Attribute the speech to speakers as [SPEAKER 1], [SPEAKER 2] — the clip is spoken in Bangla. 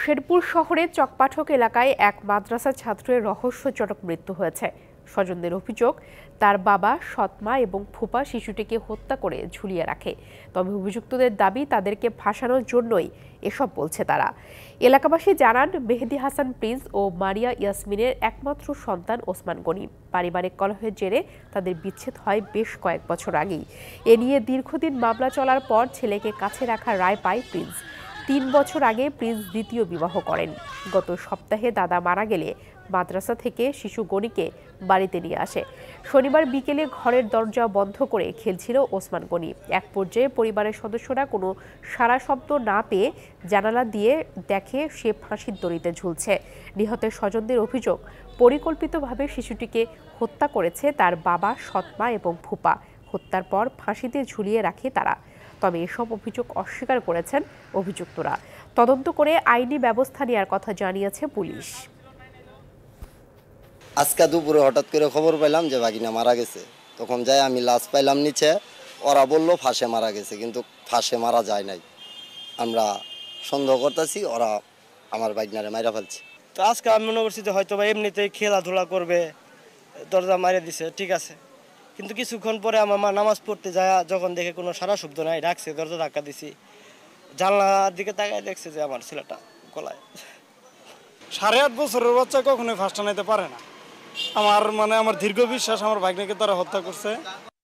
[SPEAKER 1] শেরপুর শহরের চকপাঠক এলাকায় এক মাদ্রাসা ছাত্রের রহস্যজনক মৃত্যু হয়েছে। স্বজনদের অভিযোগ, তার বাবা, সৎমা এবং ফুপা শিশুটিকে হত্যা করে ঝুলিয়ে রাখে। তবে অভিযুক্তদের দাবি, তাদেরকে ফাঁসানোর জন্যই এসব বলছে তারা। এলাকাবাসী জানান, মেহেদী হাসান প্রিন্স ও মারিয়া ইয়াসমিনের একমাত্র সন্তান ওসমান গনি। পারিবারিক কলহের জেরে তাদের বিচ্ছেদ হয় বেশ কয়েক বছর আগেই। এ নিয়ে দীর্ঘদিন মামলা চলার পর ছেলেকে কাছে রাখার রায় পায় প্রিন্স। ৩ বছর আগে প্রিন্স দ্বিতীয় বিবাহ করেন। গত সপ্তাহে দাদা মারা গেলে মাদ্রাসা থেকে শিশু গনিকে বাড়িতে নিয়ে আসে। শনিবার বিকেলে ঘরের দরজা বন্ধ করে খেলছিল ওসমান গনি। এক পর্যায়ে পরিবারের সদস্যরা কোনো সাড়া শব্দ না পেয়ে জানালা দিয়ে দেখে সে ফাঁসির দড়িতে ঝুলছে। নিহতের স্বজনদের অভিযোগ, পরিকল্পিতভাবে শিশুটিকে হত্যা করেছে তার বাবা, সৎমা এবং ফুপা। হত্যার পর ফাঁসিতে ঝুলিয়ে রাখে তারা। তবে এসব অভিযোগ অস্বীকার করেছেন অভিযুক্তরা। তদন্ত করে আইনি ব্যবস্থা নেওয়ার কথা জানিয়েছে পুলিশ।
[SPEAKER 2] আজকে দুপুরে হঠাৎ করে খবর পেলাম যে ভাগিনা মারা গেছে। তখন যাই আমি লাশ পাইলাম নিচে। ওরা বললো ফাঁসে মারা গেছে, কিন্তু ফাঁসে মারা যায় নাই। আমরা সন্দেহ করতেছি ওরা আমার ভাগিনারে মারা ফেলছে।
[SPEAKER 3] তো আজকে আমি মনে করছি যে হয়তো বা এমনিতেই খেলাধুলা করবে, দরজা মারিয়ে দিছে, ঠিক আছে। কিন্তু কিছুক্ষণ পরে আমার মা নামাজ পড়তে যায়, যখন দেখে কোনো সারা শব্দ নাই, ডাকছে, দরজা ধাক্কা দিছি, জানলার দিকে তাকায় দেখছে যে আমার ছেলেটা গলায়।
[SPEAKER 4] 8.5 বছরের বাচ্চা কখনোই ফাঁসটা নিতে পারে না। আমার দীর্ঘ বিশ্বাস আমার ভাগ্নেকে তারা হত্যা করছে।